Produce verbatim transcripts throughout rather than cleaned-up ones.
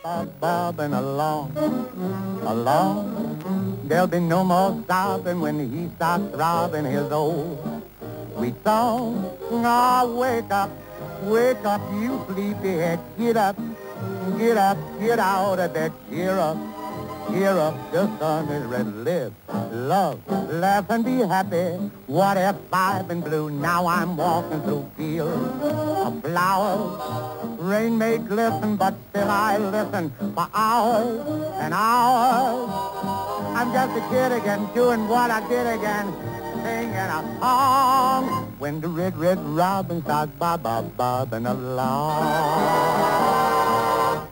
starts bobbing along, along. There'll be no more sobbing when he starts throbbing his old sweet song. Ah, wake up, wake up, you sleepyhead. Get up, get up, get out of bed. Cheer up, cheer up, the sun is red. Live, love, laugh and be happy. What if I've been blue? Now I'm walking through fields of flowers. Rain may glisten, but still I listen for hours and hours. I'm just a kid again, doing what I did again, singing a song when the red, red robin starts bob, bob, bobbing along.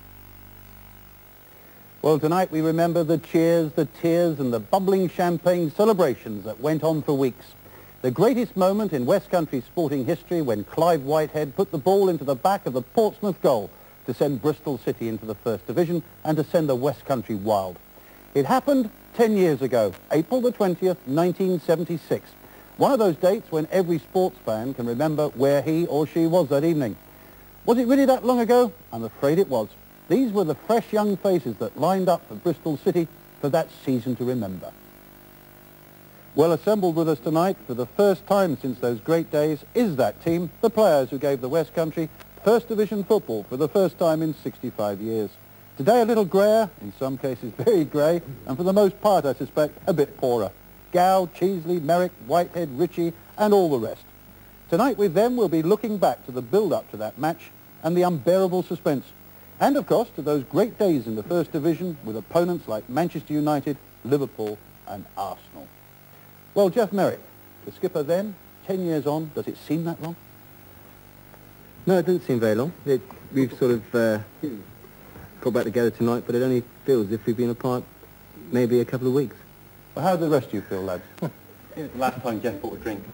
Well, tonight we remember the cheers, the tears and the bubbling champagne celebrations that went on for weeks. The greatest moment in West Country sporting history when Clive Whitehead put the ball into the back of the Portsmouth goal to send Bristol City into the First Division and to send the West Country wild. It happened ten years ago, April the twentieth, nineteen seventy-six. One of those dates when every sports fan can remember where he or she was that evening. Was it really that long ago? I'm afraid it was. These were the fresh young faces that lined up for Bristol City for that season to remember. Well, assembled with us tonight for the first time since those great days is that team, the players who gave the West Country First Division football for the first time in sixty-five years. Today a little greyer, in some cases very grey, and for the most part, I suspect, a bit poorer. Gow, Cheesley, Merrick, Whitehead, Ritchie, and all the rest. Tonight with them we'll be looking back to the build-up to that match and the unbearable suspense. And, of course, to those great days in the First Division with opponents like Manchester United, Liverpool and Arsenal. Well, Jeff Merrick, the skipper then, ten years on, does it seem that long? No, it doesn't seem very long. It, we've sort of uh, got back together tonight, but it only feels as if we've been apart maybe a couple of weeks. Well, how do the rest of you feel, lads? Last time Jeff bought a drink.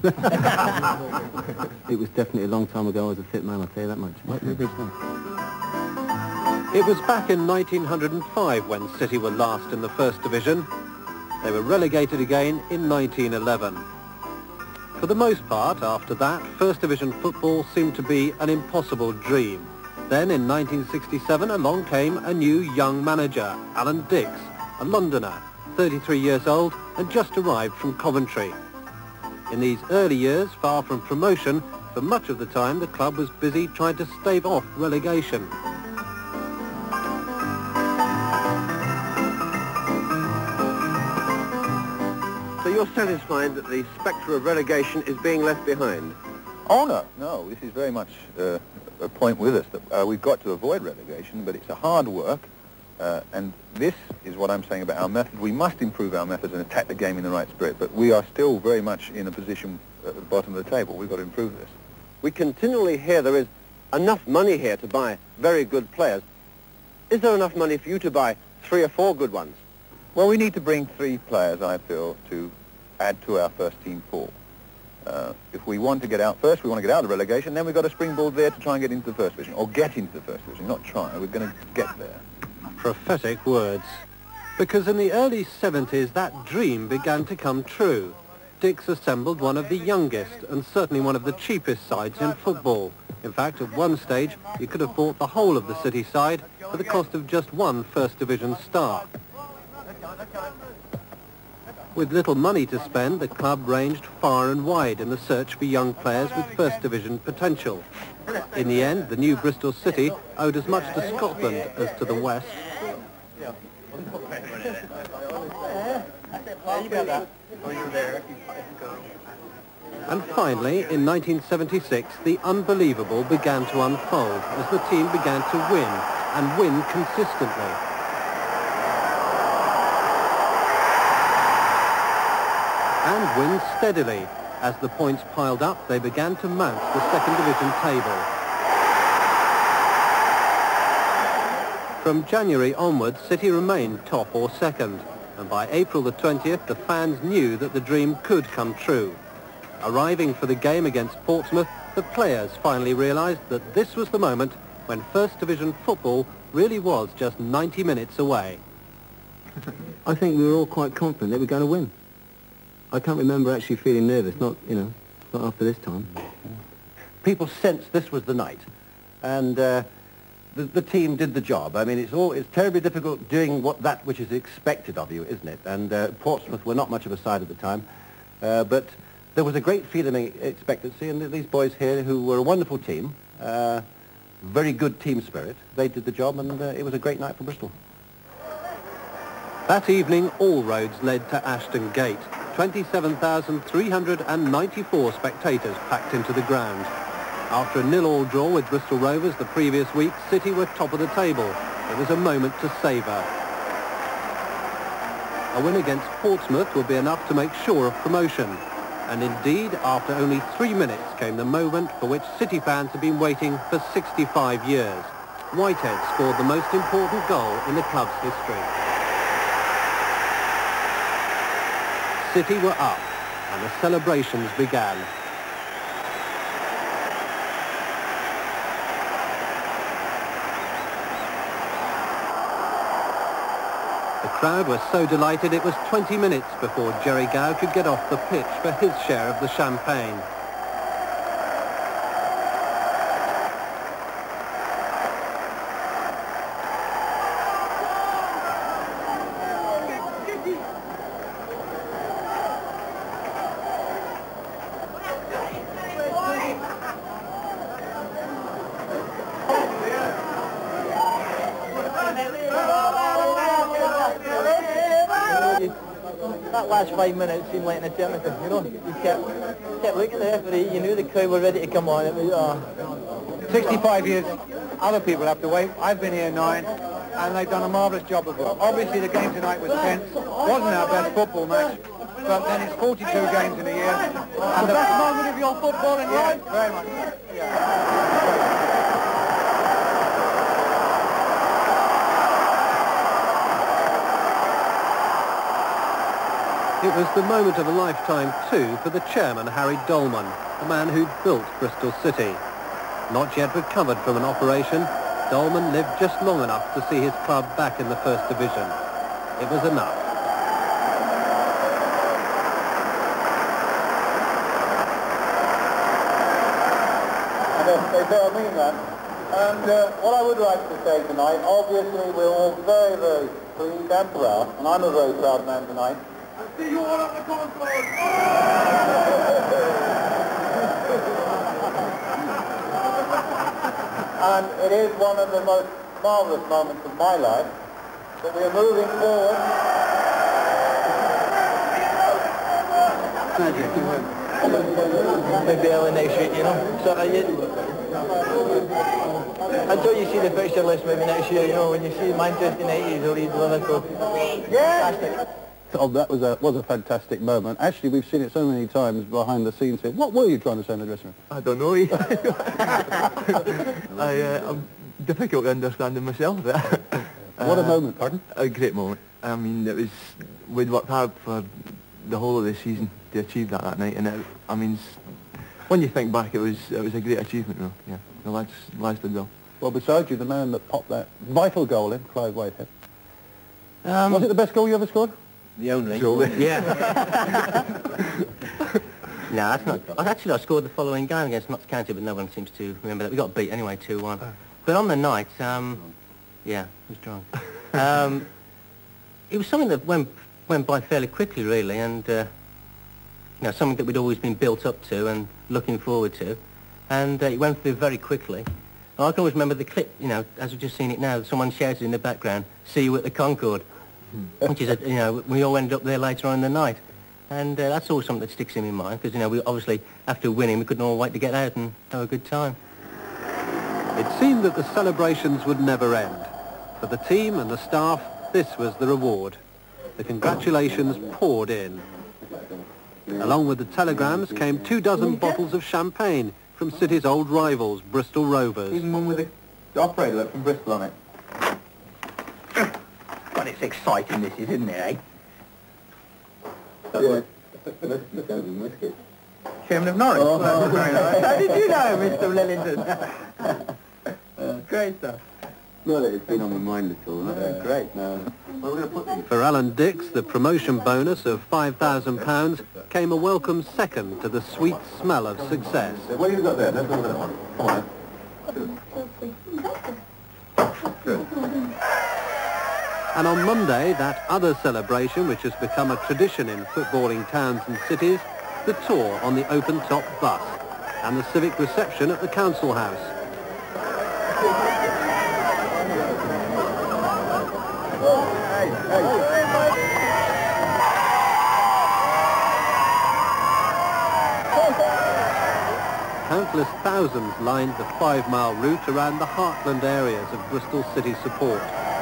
It was definitely a long time ago I was a fit man, I'll tell you that much. It was back in nineteen oh five when City were last in the First Division. They were relegated again in nineteen eleven. For the most part, after that, First Division football seemed to be an impossible dream. Then in nineteen sixty-seven, along came a new young manager, Alan Dix, a Londoner, thirty-three years old and just arrived from Coventry. In these early years, far from promotion, for much of the time the club was busy trying to stave off relegation. So you're satisfied that the spectre of relegation is being left behind? Oh, no, no. This is very much uh, a point with us that uh, we've got to avoid relegation, but it's a hard work. Uh, and this is what I'm saying about our method. We must improve our methods and attack the game in the right spirit, but we are still very much in a position at the bottom of the table. We've got to improve this. We continually hear there is enough money here to buy very good players. Is there enough money for you to buy three or four good ones? Well, we need to bring three players, I feel, to add to our first team pool. Uh, if we want to get out first, we want to get out of relegation, then we've got a springboard there to try and get into the First Division, or get into the First Division, not try. We're going to get there. Prophetic words. Because in the early seventies, that dream began to come true. Dix assembled one of the youngest and certainly one of the cheapest sides in football. In fact, at one stage, you could have bought the whole of the City side for the cost of just one First Division star. With little money to spend, the club ranged far and wide in the search for young players with First Division potential. In the end, the new Bristol City owed as much to Scotland as to the West. And finally, in nineteen seventy-six, the unbelievable began to unfold as the team began to win, and win consistently. And win steadily. As the points piled up, they began to mount the second division table. From January onwards, City remained top or second, and by April the twentieth, the fans knew that the dream could come true. Arriving for the game against Portsmouth, the players finally realised that this was the moment when First Division football really was just ninety minutes away. I think we were all quite confident that we were going to win. I can't remember actually feeling nervous, not, you know, not after this time. People sensed this was the night. And uh, the, the team did the job. I mean, it's all it's terribly difficult doing what that which is expected of you, isn't it? And uh, Portsmouth were not much of a side at the time, uh, but there was a great feeling of expectancy, and these boys here, who were a wonderful team, uh, very good team spirit, they did the job, and uh, it was a great night for Bristol. That evening, all roads led to Ashton Gate. twenty-seven thousand three hundred ninety-four spectators packed into the ground. After a nil-all draw with Bristol Rovers the previous week, City were top of the table. It was a moment to savour. A win against Portsmouth would be enough to make sure of promotion. And indeed, after only three minutes came the moment for which City fans have been waiting for sixty-five years. Whitehead scored the most important goal in the club's history. City were up, and the celebrations began. The crowd were so delighted it was twenty minutes before Jerry Gow could get off the pitch for his share of the champagne. That last five minutes seemed like an eternity, you know. You kept, kept looking at the referee, you knew the crowd were ready to come on. It was, uh... sixty-five years, other people have to wait. I've been here nine, and they've done a marvellous job of it. Obviously the game tonight was tense, wasn't our best football match, but then it's forty-two games in a year. And the, the best moment of your football in life? Yeah, very much. Yeah. It was the moment of a lifetime, too, for the chairman, Harry Dolman, the man who'd built Bristol City. Not yet recovered from an operation, Dolman lived just long enough to see his club back in the First Division. It was enough. They better mean that. And uh, what I would like to say tonight, obviously we're all very, very pleased and proud, and I'm a very proud man tonight. I see you all up the concourse! And it is one of the most marvellous moments of my life that we are moving forward. Maybe early next week, you know. So, uh, you, until you see the fixture list maybe next year, you know, when you see Manchester United, the Leeds, Liverpool. Yeah! Oh, that was a was a fantastic moment. Actually, we've seen it so many times behind the scenes here. What were you trying to say in the dressing room? I don't know. I, uh, I'm difficult to understand myself. What a moment, pardon? A great moment. I mean, it was, we'd worked hard for the whole of the season to achieve that that night, and it, I mean, when you think back, it was it was a great achievement, really. Yeah, the lads, lads did well. Well, besides you, the man that popped that vital goal in, Clive Whitehead. Um, was it the best goal you ever scored? The only. Yeah. No, that's not. Actually, I scored the following game against Notts County, but no one seems to remember that. We got beat anyway, two one. But on the night, um, yeah, I was drunk. Um, it was something that went went by fairly quickly, really, and uh, you know, something that we'd always been built up to and looking forward to, and uh, it went through very quickly. And I can always remember the clip, you know, as we've just seen it now. Someone shouted in the background, "See you at the Concord." Which is, a, you know, we all ended up there later on in the night. And uh, that's always something that sticks in my mind, because, you know, we obviously, after winning, we couldn't all wait to get out and have a good time. It seemed that the celebrations would never end. For the team and the staff, this was the reward. The congratulations poured in. Along with the telegrams came two dozen bottles of champagne from City's old rivals, Bristol Rovers. Even one with the operator from Bristol on it. But it's exciting, this is, isn't it, eh? Yeah. Chairman of Norwich. Oh, oh, very nice. How did you know, Mister Lillington? uh, great stuff. Not that it's been on my mind at all. Yeah, great. No. Well, we're going to put these. For Alan Dix, the promotion bonus of five thousand pounds came a welcome second to the sweet smell of success. What have you got there? Let's look at that one. Come on. And on Monday, that other celebration which has become a tradition in footballing towns and cities, the tour on the open-top bus and the civic reception at the Council House. Countless thousands lined the five-mile route around the heartland areas of Bristol city support.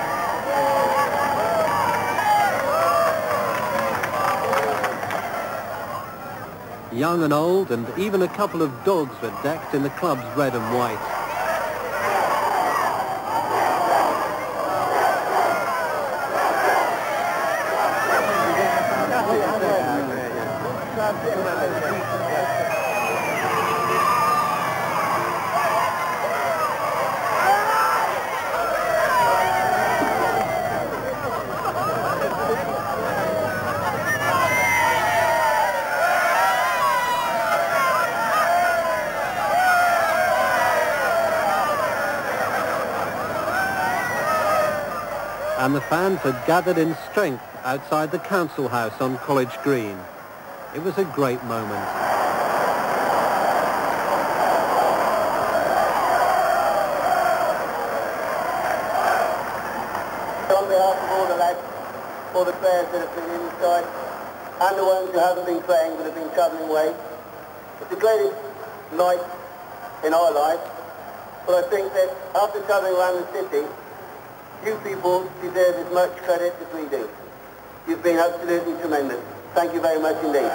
Young and old, and even a couple of dogs were decked in the club's red and white. And the fans had gathered in strength outside the Council House on College Green. It was a great moment. On behalf of all the lads, all the players that have been inside, and the ones who haven't been playing but have been travelling away, it's the greatest night in our lives. But I think that after travelling around the city, you people deserve as much credit as we do. You've been absolutely tremendous. Thank you very much indeed.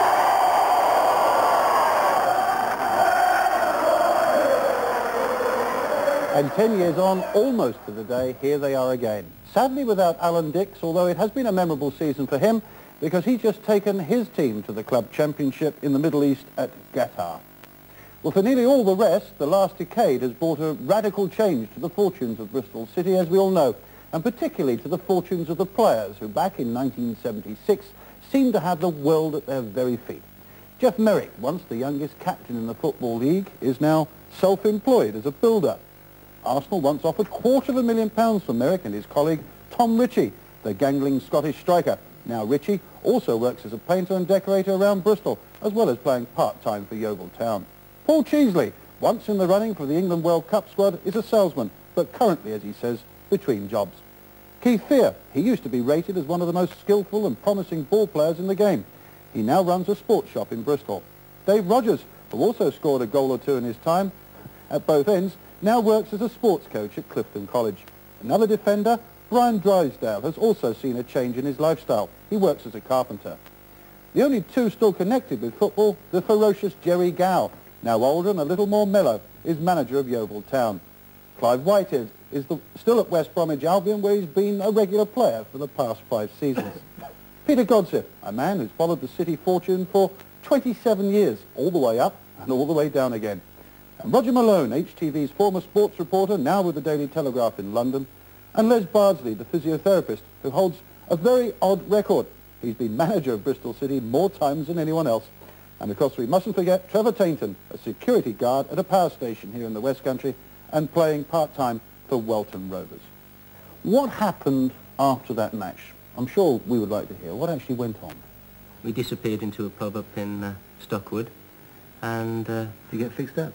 And ten years on, almost to the day, here they are again. Sadly without Alan Dix, although it has been a memorable season for him because he's just taken his team to the club championship in the Middle East at Qatar. Well, for nearly all the rest, the last decade has brought a radical change to the fortunes of Bristol City, as we all know, and particularly to the fortunes of the players who back in nineteen seventy-six seemed to have the world at their very feet. Jeff Merrick, once the youngest captain in the Football League, is now self-employed as a builder. Arsenal once offered quarter of a million pounds for Merrick and his colleague Tom Ritchie, the gangling Scottish striker. Now Ritchie also works as a painter and decorator around Bristol, as well as playing part-time for Yeovil Town. Paul Cheesley, once in the running for the England World Cup squad, is a salesman, but currently, as he says, between jobs. Keith Fear, he used to be rated as one of the most skillful and promising ball players in the game. He now runs a sports shop in Bristol. Dave Rogers, who also scored a goal or two in his time at both ends, now works as a sports coach at Clifton College. Another defender, Brian Drysdale, has also seen a change in his lifestyle. He works as a carpenter. The only two still connected with football, the ferocious Jerry Gow, now older and a little more mellow, is manager of Yeovil Town. Clive Whitehead is the, still at West Bromwich Albion, where he's been a regular player for the past five seasons. Peter Godsiff, a man who's followed the city fortune for twenty-seven years, all the way up and all the way down again. And Roger Malone, H T V's former sports reporter, now with the Daily Telegraph in London. And Les Bardsley, the physiotherapist, who holds a very odd record. He's been manager of Bristol City more times than anyone else. And of course we mustn't forget Trevor Tainton, a security guard at a power station here in the West Country and playing part-time for Welton Rovers. What happened after that match? I'm sure we would like to hear. What actually went on? We disappeared into a pub up in uh, Stockwood and... Uh, Did you get fixed up?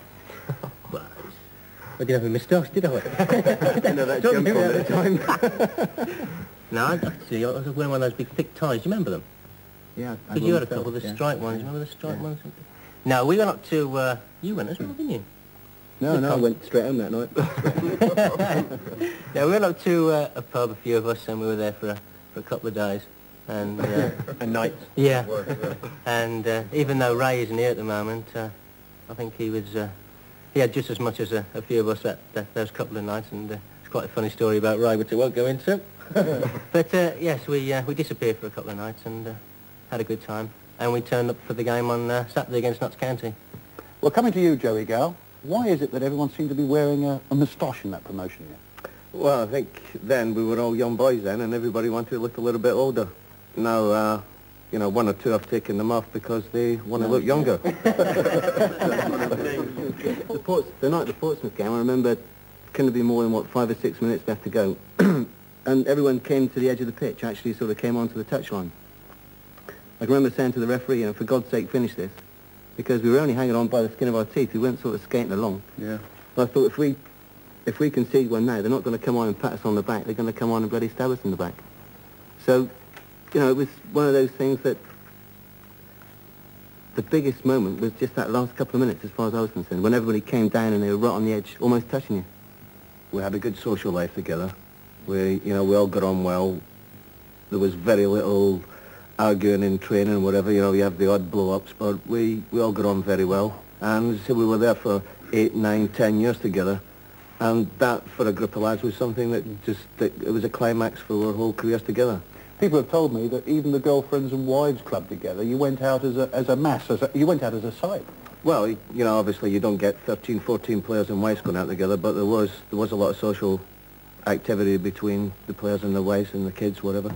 Well, I didn't have a moustache, did I? I didn't know that jump on at the time. No, actually, I was wearing one of those big thick ties. Do you remember them? Yeah. Because you had a couple of the yeah. striped ones. Remember the striped yeah. ones? No, we went up to... Uh, you went as well, didn't you? No, the no, pub. I went straight home that night. No, we went up to uh, a pub, a few of us, and we were there for a, for a couple of days. And, uh, and nights. Yeah. And uh, even though Ray isn't here at the moment, uh, I think he was... Uh, he had just as much as a, a few of us that, that those couple of nights, and uh, it's quite a funny story about Ray, which I won't go into. But uh, yes, we uh, we disappeared for a couple of nights and uh, had a good time. And we turned up for the game on uh, Saturday against Notts County. Well, coming to you, Joey Gow, why is it that everyone seemed to be wearing a, a moustache in that promotion here? Well, I think then we were all young boys then, and everybody wanted to look a little bit older. Now, uh, you know, one or two have taken them off because they want to look younger. the, Ports, the night of the Portsmouth game, I remember, couldn't have been more than, what, five or six minutes left to go. and everyone came to the edge of the pitch, actually sort of came onto the touchline. I can remember saying to the referee, you know, for God's sake, finish this, because we were only hanging on by the skin of our teeth. We weren't sort of skating along. Yeah. But I thought, if we, if we concede one now, they're not going to come on and pat us on the back. They're going to come on and bloody stab us in the back. So, you know, it was one of those things that the biggest moment was just that last couple of minutes, as far as I was concerned, when everybody came down and they were right on the edge, almost touching you. We had a good social life together. We, you know, we all got on well. There was very little arguing in training and whatever. You know, you have the odd blow-ups, but we, we all got on very well. And as I said, we were there for eight, nine, ten years together. And that, for a group of lads, was something that just, that it was a climax for our whole careers together. People have told me that even the Girlfriends and Wives Club together, you went out as a, as a mass, as a, you went out as a side. Well, you know, obviously you don't get thirteen, fourteen players and wives going out together, but there was there was a lot of social activity between the players and the wives and the kids, whatever.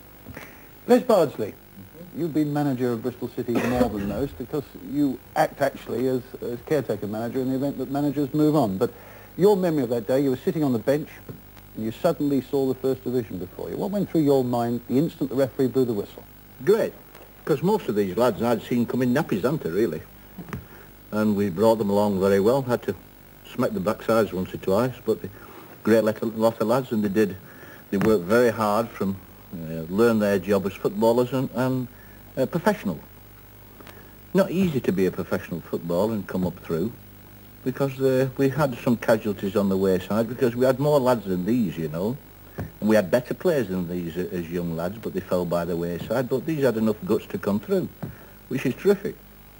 Les Bardsley, mm-hmm. You've been manager of Bristol City more than most, because you act actually as, as caretaker manager in the event that managers move on. But your memory of that day, you were sitting on the bench, and you suddenly saw the First Division before you. What went through your mind the instant the referee blew the whistle? Great, because most of these lads I'd seen come in nappies, hadn't they, really? And we brought them along very well. Had to smack the backsides once or twice, but the great lot of lads, and they did. They worked very hard from uh, learn their job as footballers and, and uh, professional. Not easy to be a professional footballer and come up through, because uh, we had some casualties on the wayside, because we had more lads than these, you know. And we had better players than these uh, as young lads, but they fell by the wayside. But these had enough guts to come through, which is terrific.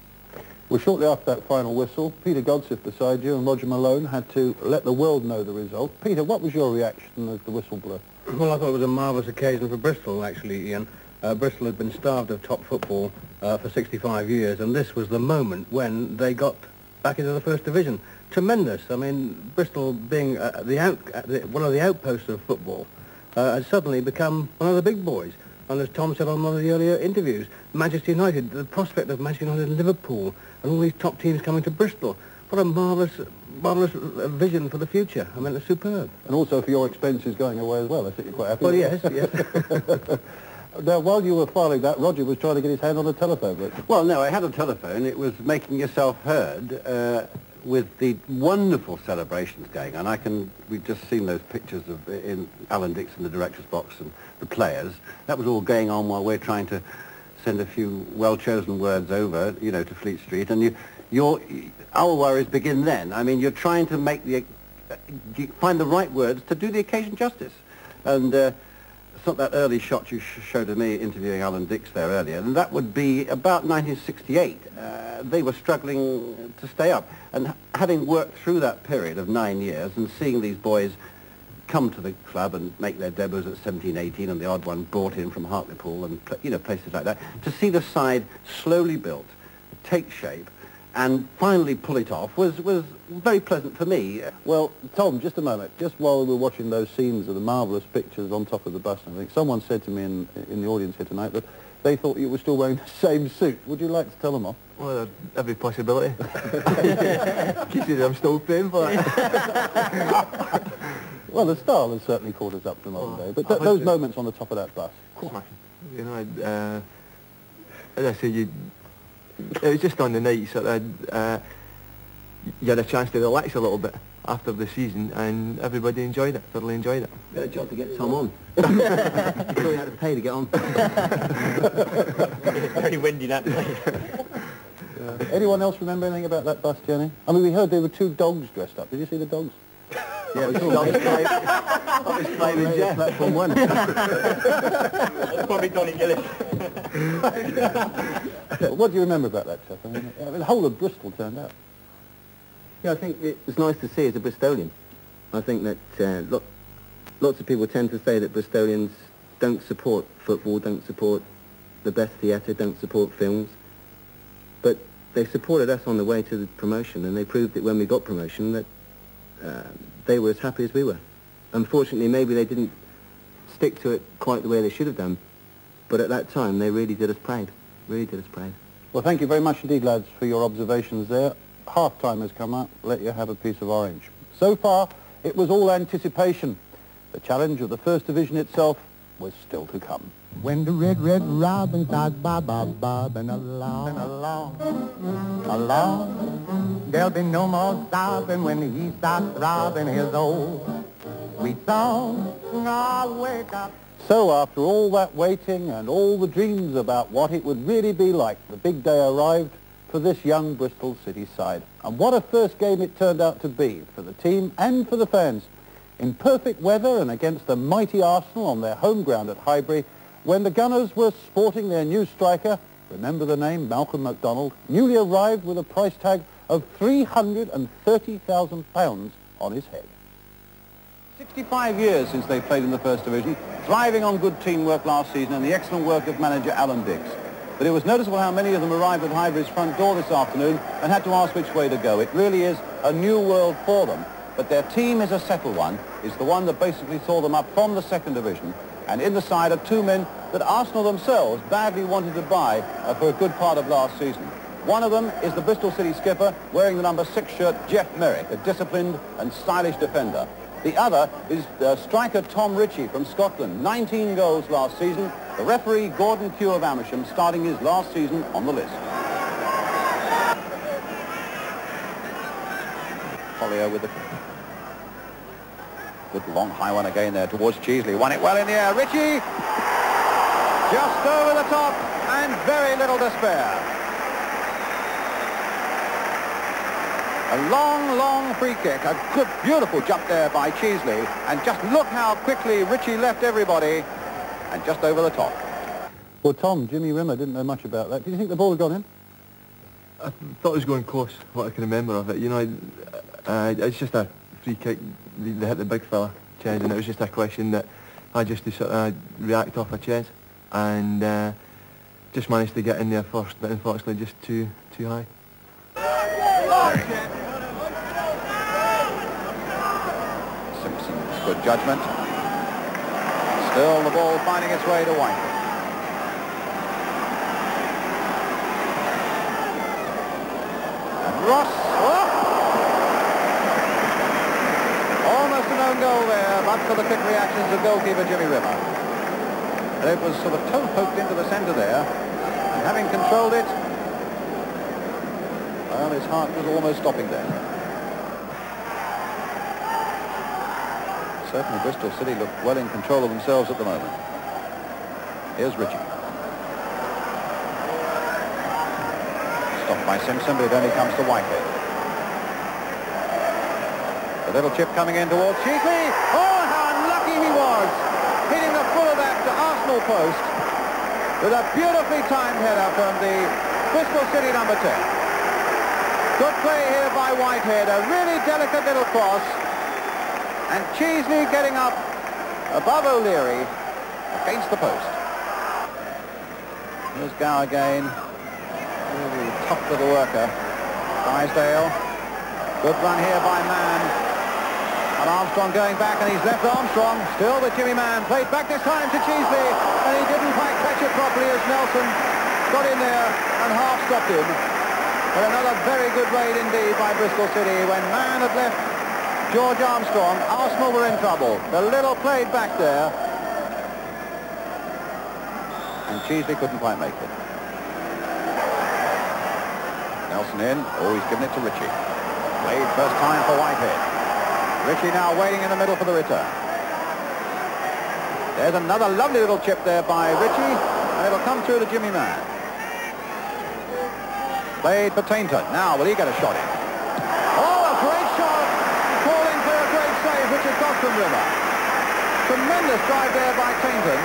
Well, shortly after that final whistle, Peter Godsif beside you and Roger Malone had to let the world know the result. Peter, what was your reaction as the whistle blew? Well, I thought it was a marvellous occasion for Bristol, actually, Ian. Uh, Bristol had been starved of top football uh, for sixty-five years, and this was the moment when they got back into the First Division. Tremendous. I mean, Bristol being uh, the out, uh, the, one of the outposts of football uh, had suddenly become one of the big boys. And as Tom said on one of the earlier interviews, Manchester United, the prospect of Manchester United and Liverpool and all these top teams coming to Bristol, what a marvellous, marvellous vision for the future. I mean, it's superb. And also for your expenses going away as well. I think you're quite happy. Well, with yes, that. yes. Now, while you were filing that, Roger was trying to get his hand on a telephone. But... Well, no, I had a telephone. It was making yourself heard uh, with the wonderful celebrations going on. I can, we've just seen those pictures of in Alan Dix in the director's box and the players. That was all going on while we're trying to send a few well-chosen words over, you know, to Fleet Street. And you, your, our worries begin then. I mean, you're trying to make the, uh, find the right words to do the occasion justice. And uh, it's not that early shot you sh showed to me interviewing Alan Dix there earlier, and that would be about nineteen sixty-eight. Uh, they were struggling to stay up. And having worked through that period of nine years and seeing these boys come to the club and make their debuts at seventeen, eighteen, and the odd one brought in from Hartlepool and, you know, places like that, to see the side slowly built, take shape, and finally pull it off was, was very pleasant for me. Well, Tom, just a moment. Just while we were watching those scenes of the marvellous pictures on top of the bus and everything, someone said to me in, in the audience here tonight that they thought you were still wearing the same suit. Would you like to tell them off? Well, every possibility. Keeps it, I'm still paying for it. Well, the style has certainly caught us up for the modern Oh, day, but th those moments on the top of that bus. You know, uh, as I say, you, it was just on the night, sort of, uh, you had a chance to relax a little bit after the season, and everybody enjoyed it, thoroughly enjoyed it. We had a job to get Tom on. You probably had to pay to get on. Very windy that day. Uh, anyone else remember anything about that bus journey? I mean, we heard there were two dogs dressed up. Did you see the dogs? Yeah, we saw dogs climbing Jeff. Platform one. That's probably Donny Gillis. What do you remember about that, Jeff? I mean, I mean, the whole of Bristol turned out. Yeah, I think it was nice to see as a Bristolian. I think that uh, lo lots of people tend to say that Bristolians don't support football, don't support the best theatre, don't support films. But they supported us on the way to the promotion, and they proved that when we got promotion that uh, they were as happy as we were. Unfortunately, maybe they didn't stick to it quite the way they should have done, but at that time they really did us proud, really did us proud. Well, thank you very much indeed, lads, for your observations there. Half-time has come up. Let you have a piece of orange. So far, it was all anticipation. The challenge of the First Division itself was still to come. When the red, red robin starts bob, bob, bobbing along, along, along, there'll be no more sobbing when he starts throbbing his old sweet song. Oh, wake up. So after all that waiting and all the dreams about what it would really be like, the big day arrived for this young Bristol City side. And what a first game it turned out to be for the team and for the fans. In perfect weather and against the mighty Arsenal on their home ground at Highbury, when the Gunners were sporting their new striker, remember the name, Malcolm MacDonald, newly arrived with a price tag of three hundred thirty thousand pounds on his head. sixty-five years since they played in the First Division, thriving on good teamwork last season and the excellent work of manager Alan Dix. But it was noticeable how many of them arrived at Highbury's front door this afternoon and had to ask which way to go. It really is a new world for them. But their team is a settled one. It's the one that basically saw them up from the Second Division. And in the side are two men that Arsenal themselves badly wanted to buy uh, for a good part of last season. One of them is the Bristol City skipper wearing the number six shirt, Jeff Merrick, a disciplined and stylish defender. The other is uh, striker Tom Ritchie from Scotland, nineteen goals last season. The referee Gordon Pugh of Amersham starting his last season on the list. Collier with the good long high one again there towards Cheesley. Won it well in the air. Ritchie just over the top and very little to spare. A long, long free kick. A good, beautiful jump there by Cheesley. And just look how quickly Ritchie left everybody. And just over the top. Well, Tom, Jimmy Rimmer didn't know much about that. Did you think the ball had gone in? I thought it was going close, what I can remember of it. You know, uh, it's just a free kick. They, they hit the big fella, Ches, and it was just a question that I just to sort of react off a Ches. And uh, just managed to get in there first, but unfortunately just too, too high. Simpson's good judgment. Still the ball finding its way to White. And Ross, oh! Almost an own goal there, but for the quick reactions of goalkeeper Jimmy Rimmer. And it was sort of toe poked into the centre there, and having controlled it, well, his heart was almost stopping there. Certainly Bristol City look well in control of themselves at the moment. Here's Ritchie. Stopped by Simpson, but it only comes to Whitehead. The little chip coming in towards Cheesley. Oh, how unlucky he was! Hitting the full of that to Arsenal post with a beautifully timed header from the Bristol City number ten. Good play here by Whitehead, a really delicate little cross. And Cheesley getting up above O'Leary against the post. Here's Gow again. Really tough little worker. Drysdale. Good run here by Mann. And Armstrong going back, and he's left Armstrong. Still with Jimmy Mann. Played back this time to Cheesley. And he didn't quite catch it properly as Nelson got in there and half stopped him. But another very good raid indeed by Bristol City when Mann had left George Armstrong. Arsenal were in trouble. The little played back there. And Cheesley couldn't quite make it. Nelson in. Oh, he's given it to Ritchie. Played first time for Whitehead. Ritchie now waiting in the middle for the return. There's another lovely little chip there by Ritchie. And it'll come through to Jimmy Mann. Played for Tainton. Now, will he get a shot in? Oh, a great shot! Calling for a great save, which has got from Rimmer. Tremendous drive there by Tainton.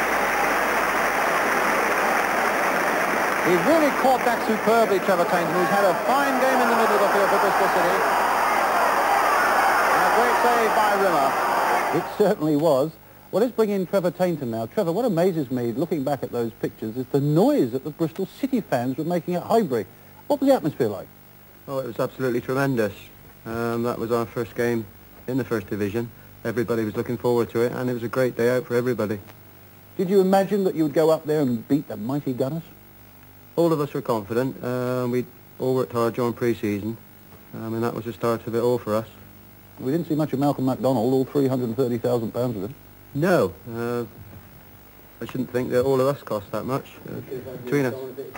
He really caught that superbly, Trevor Tainton, who's had a fine game in the middle of the field for Bristol City. And a great save by Rimmer. It certainly was. Well, let's bring in Trevor Tainton now. Trevor, what amazes me, looking back at those pictures, is the noise that the Bristol City fans were making at Highbury. What was the atmosphere like? Oh, it was absolutely tremendous. Um, that was our first game in the First Division. Everybody was looking forward to it, and it was a great day out for everybody. Did you imagine that you would go up there and beat the mighty Gunners? All of us were confident. Um, we all worked hard during pre-season, um, and that was the start of it all for us. We didn't see much of Malcolm MacDonald, all three hundred thirty thousand pounds of him. No, uh, I shouldn't think that all of us cost that much uh, between us.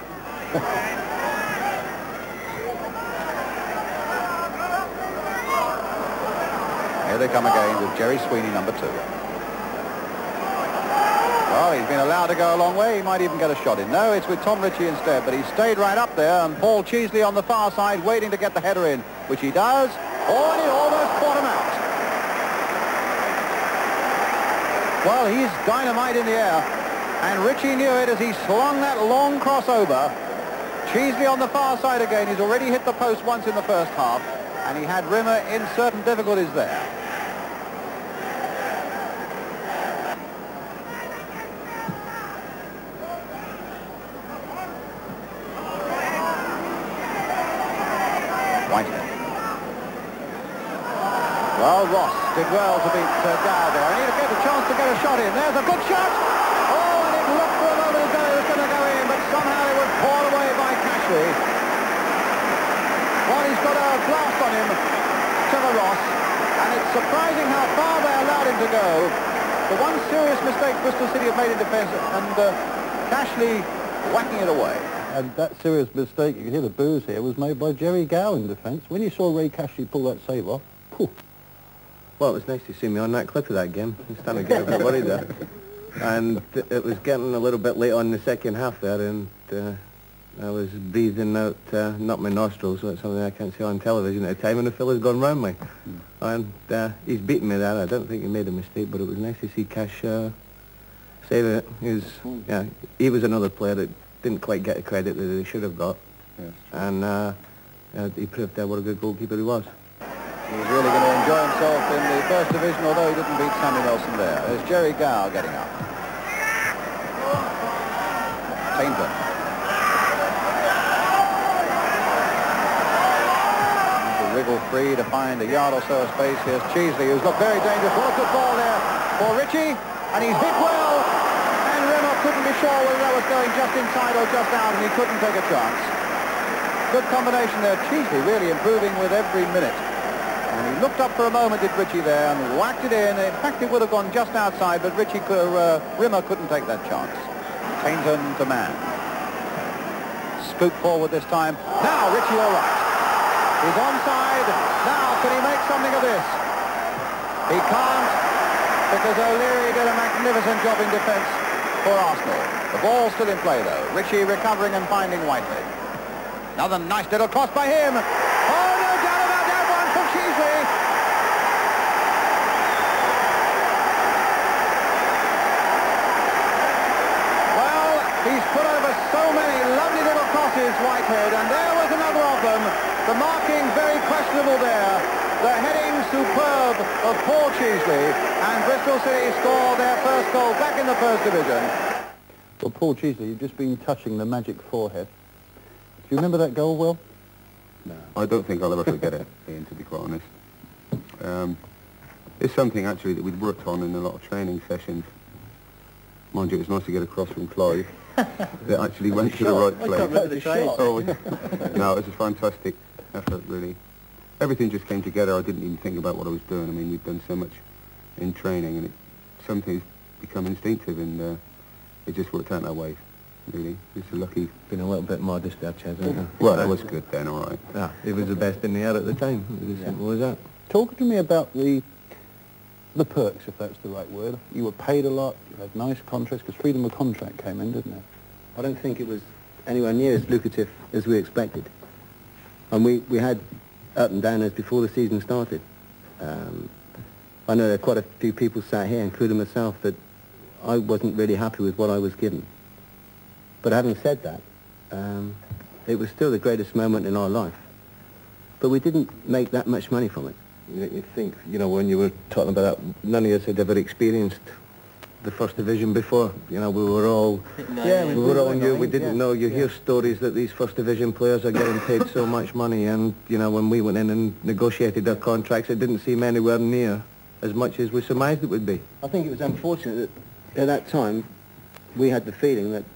Here they come again with Jerry Sweeney, number two. Well, he's been allowed to go a long way. He might even get a shot in. No, it's with Tom Ritchie instead, but he stayed right up there, and Paul Cheesley on the far side waiting to get the header in, which he does. Oh, and he almost caught him out. Well, he's dynamite in the air, and Ritchie knew it as he slung that long crossover. Cheesley on the far side again. He's already hit the post once in the first half, and he had Rimmer in certain difficulties there. Whitehead. Well, Ross did well to beat uh, Dow there. And he get a chance to get a shot in. There's a good shot. Oh, and it looked for a moment as though it was going to go in, but somehow it was poured away by Cashley. Well, he's got a blast on him, Trevor Ross, and it's surprising how far they allowed him to go. The one serious mistake Bristol City have made in defence, and uh, Cashley whacking it away. And that serious mistake, you can hear the boos here, was made by Jerry Gow in defence. When you saw Ray Cashley pull that save off, whew. Well, it was nice to see me on that clip of that game. I was starting to get a bit worried there. And it was getting a little bit late on in the second half there, and uh, I was breathing out, uh, not my nostrils, so it's something I can't see on television at the time, and the fella's gone round me. Mm. And uh, he's beaten me there. I don't think he made a mistake, but it was nice to see Cash uh, save it. He was, yeah, he was another player that didn't quite get the credit that he should have got. Yes. And uh, uh, he proved there what a good goalkeeper he was. He was really going to enjoy himself in the first division, although he didn't beat Sammy Nelson there. There's Jerry Gow getting up. Tainton. To wriggle free to find a yard or so of space. Here's Cheesley, who's looked very dangerous. What a good ball there for Ritchie, and he's hit well. And Rimmer couldn't be sure whether that was going just inside or just out, and he couldn't take a chance. Good combination there. Cheesley really improving with every minute. And he looked up for a moment, did Ritchie there, and whacked it in. In fact, it would have gone just outside, but Ritchie, uh, Rimmer couldn't take that chance. Tainton to man. Scoop forward this time. Now Ritchie all right. He's onside. Now can he make something of this? He can't, because O'Leary did a magnificent job in defence for Arsenal. The ball's still in play though. Ritchie recovering and finding Whitehead. Another nice little cross by him. Oh, no doubt about that one for Cheesley. Well, he's put over so many lovely little crosses, Whitehead, and there was another of them. The marking very questionable there. The heading superb of Paul Cheesley, and Bristol City score their first goal back in the First Division. Well, Paul Cheesley, you've just been touching the magic forehead. Do you remember that goal, Will? No. I don't think I'll ever forget it, Ian, to be quite honest. Um, it's something, actually, that we'd worked on in a lot of training sessions. Mind you, it was nice to get across from Clive. It actually went to the right place. I can't remember the shot. Oh, no, it was a fantastic effort, really. Everything just came together. I didn't even think about what I was doing. I mean, we've done so much in training, and it, something's become instinctive, and uh, it just worked out that way. Really, it's a lucky. Been a little bit modest there, Ches, hasn't it? Well, that was good then, all right. Yeah, it was the best in the air at the time. It was as simple as that. Talk to me about the the perks, if that's the right word. You were paid a lot. You had nice contracts because freedom of contract came in, didn't it? I don't think it was anywhere near as lucrative as we expected. And we we had up and downers before the season started. Um, I know there are quite a few people sat here, including myself, that I wasn't really happy with what I was given. But having said that, um, it was still the greatest moment in our life. But we didn't make that much money from it. You, you think, you know, when you were talking about that, none of us had ever experienced the First Division before. You know, we were all, yeah, we, we were all new. We didn't yeah. know. You yeah. hear stories that these First Division players are getting paid so much money, and, you know, when we went in and negotiated our contracts, it didn't seem anywhere near as much as we surmised it would be. I think it was unfortunate that at that time we had the feeling that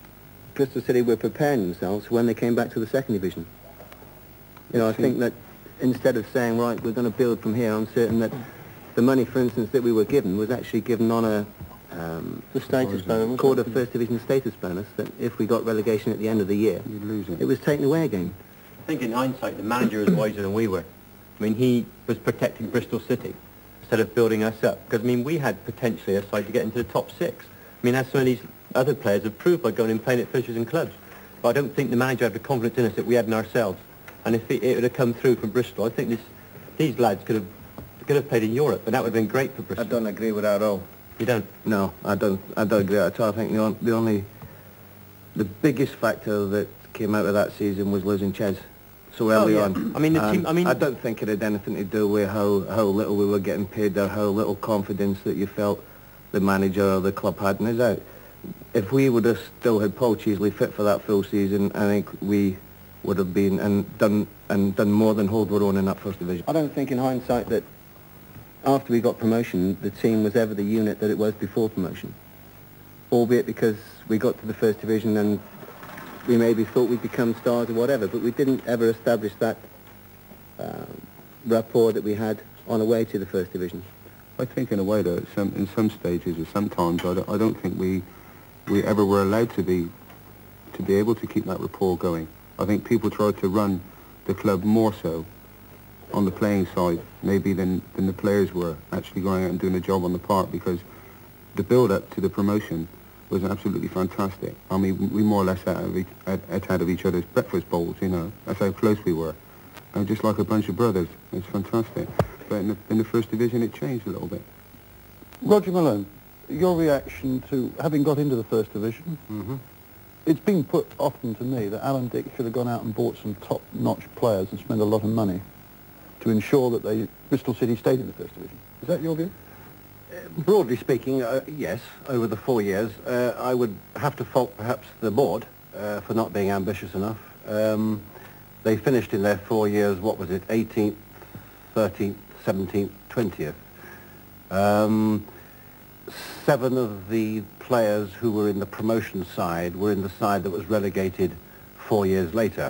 Bristol City were preparing themselves when they came back to the second division. You know, I think that instead of saying, right, we're going to build from here, I'm certain that the money, for instance, that we were given was actually given on a um, the status bonus, quarter first division status bonus, that if we got relegation at the end of the year, You'd lose it. it was taken away again. I think in hindsight, the manager was wiser than we were. I mean, he was protecting Bristol City instead of building us up. Because, I mean, we had potentially a side to get into the top six. I mean, as some of these other players have proved by going and playing at Fishers and clubs. But I don't think the manager had the confidence in us that we had in ourselves. And if it, it would have come through from Bristol, I think this, these lads could have could have played in Europe, and that would have been great for Bristol. I don't agree with that at all. You don't? No, I don't. I don't agree at all. I think the, on, the only, the biggest factor that came out of that season was losing Ches so early oh, yeah. on. I mean, the team. I mean, I don't think it had anything to do with how how little we were getting paid or how little confidence that you felt the manager or the club had in us out. If we would have still had Paul Cheesley fit for that full season, I think we would have been and done and done more than hold our own in that first division. I don't think in hindsight that after we got promotion, the team was ever the unit that it was before promotion. Albeit because we got to the first division and we maybe thought we'd become stars or whatever, but we didn't ever establish that uh, rapport that we had on the way to the first division. I think in a way that some, in some stages or sometimes I don't, I don't think we we ever were allowed to be to be able to keep that rapport going. I think people tried to run the club more so on the playing side maybe than, than the players were actually going out and doing a job on the park, because the build-up to the promotion was absolutely fantastic. I mean, we more or less out of each, out, out of each other's breakfast bowls, you know. That's how close we were. And just like a bunch of brothers. It's fantastic. But in the, in the first division, it changed a little bit. Roger Malone, your reaction to having got into the first division? Mm-hmm. It's been put often to me that Alan Dick should have gone out and bought some top-notch players and spent a lot of money to ensure that they, Bristol City stayed in the first division. Is that your view? Broadly speaking, uh, yes, over the four years. Uh, I would have to fault perhaps the board uh, for not being ambitious enough. Um, they finished in their four years, what was it, eighteenth, thirteenth, seventeenth, twentieth. Um, seven of the players who were in the promotion side were in the side that was relegated four years later.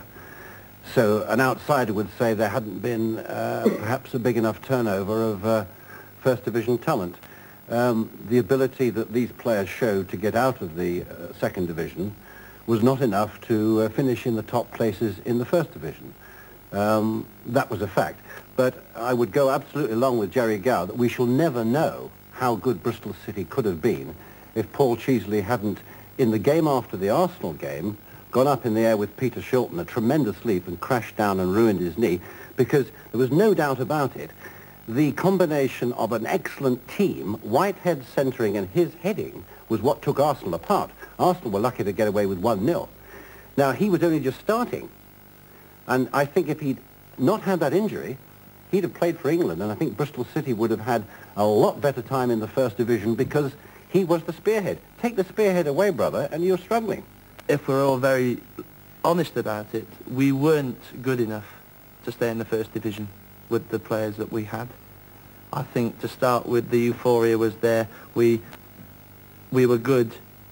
So an outsider would say there hadn't been uh, perhaps a big enough turnover of uh, first division talent. Um, the ability that these players showed to get out of the uh, second division was not enough to uh, finish in the top places in the first division. Um, that was a fact. But I would go absolutely along with Jerry Gow that we shall never know how good Bristol City could have been if Paul Cheesley hadn't, in the game after the Arsenal game, gone up in the air with Peter Shilton, a tremendous leap, and crashed down and ruined his knee, because there was no doubt about it. The combination of an excellent team, Whitehead centering and his heading, was what took Arsenal apart. Arsenal were lucky to get away with one nil. Now, he was only just starting. And I think if he'd not had that injury, he'd have played for England, and I think Bristol City would have had a lot better time in the first division because he was the spearhead. Take the spearhead away, brother, and you're struggling. If we're all very honest about it, we weren't good enough to stay in the first division with the players that we had. I think to start with, the euphoria was there. We we were good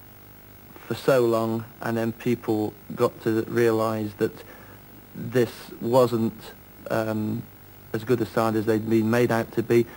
for so long, and then people got to realise that this wasn't um, as good a side as they'd been made out to be.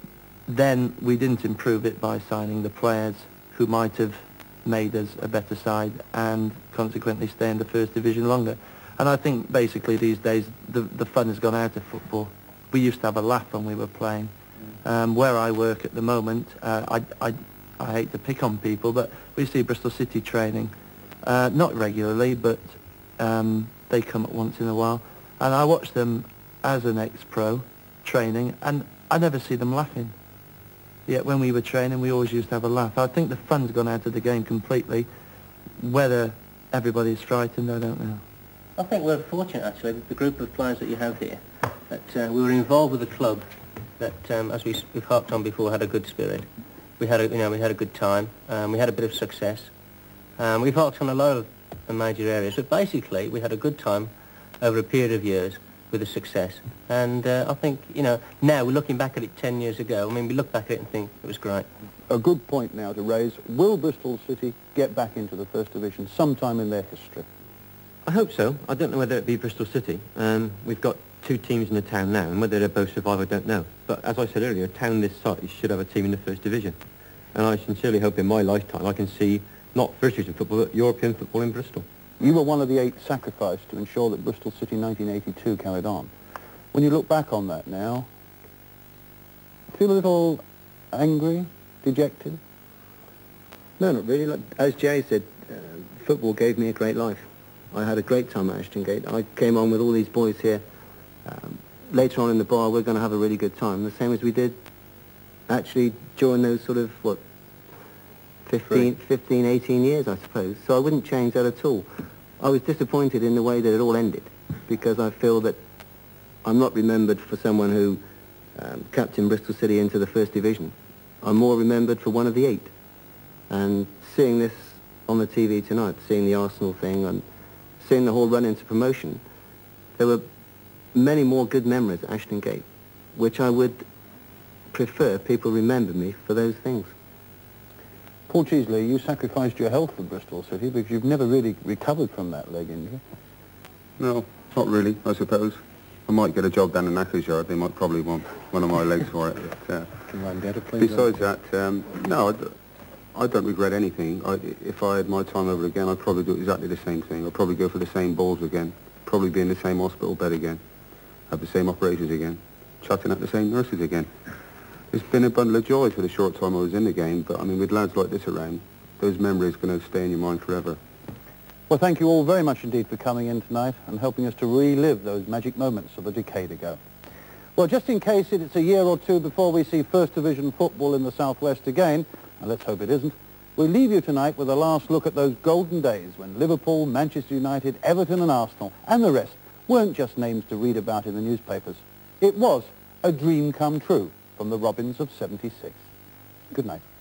Then we didn't improve it by signing the players who might have made us a better side and consequently stay in the first division longer. And I think basically these days the, the fun has gone out of football. We used to have a laugh when we were playing. Um, where I work at the moment, uh, I, I, I hate to pick on people, but we see Bristol City training, uh, not regularly, but um, they come once in a while. And I watch them as an ex-pro training, and I never see them laughing. Yet when we were training, we always used to have a laugh. I think the fun's gone out of the game completely. Whether everybody's frightened, I don't know. I think we're fortunate, actually, with the group of players that you have here, that uh, we were involved with a club that, um, as we, we've harped on before, had a good spirit. We had a, you know, we had a good time. Um, we had a bit of success. Um, we've harped on a lot of the major areas, but basically we had a good time over a period of years with a success. And uh, I think, you know, now we're looking back at it ten years ago. I mean, we look back at it and think it was great. A good point now to raise. Will Bristol City get back into the first division sometime in their history? I hope so. I don't know whether it be Bristol City. Um, we've got two teams in the town now, and whether they both survive, I don't know. But as I said earlier, a town this size should have a team in the First Division. And I sincerely hope in my lifetime I can see not First Division football, but European football in Bristol. You were one of the eight sacrificed to ensure that Bristol City nineteen eighty-two carried on. When you look back on that now, feel a little angry, dejected? No, not really. Like, as Jay said, uh, football gave me a great life. I had a great time at Ashton Gate. I came on with all these boys here. Um, later on in the bar, we're going to have a really good time, the same as we did actually during those sort of, what, fifteen, fifteen, eighteen years, I suppose. So I wouldn't change that at all. I was disappointed in the way that it all ended, because I feel that I'm not remembered for someone who um, captained Bristol City into the First Division. I'm more remembered for one of the eight. And seeing this on the T V tonight, seeing the Arsenal thing and seeing the whole run into promotion, there were many more good memories at Ashton Gate, which I would prefer people remember me for those things. Paul Cheesley, you sacrificed your health for Bristol City because you've never really recovered from that leg injury. No, not really, I suppose. I might get a job down in Knackers Yard. They might probably want one of my legs for it. But, uh, Can run better, please. Besides that, um, no, I, d I don't regret anything. I, if I had my time over again, I'd probably do exactly the same thing. I'd probably go for the same balls again, probably be in the same hospital bed again, have the same operations again, chatting at the same nurses again. It's been a bundle of joy for the short time I was in the game, but I mean, with lads like this around, those memories are going to stay in your mind forever. Well, thank you all very much indeed for coming in tonight and helping us to relive those magic moments of a decade ago. Well, just in case it's a year or two before we see First Division football in the Southwest again, and let's hope it isn't, we'll leave you tonight with a last look at those golden days when Liverpool, Manchester United, Everton and Arsenal and the rest weren't just names to read about in the newspapers. It was a dream come true from the Robins of seventy-six. Good night.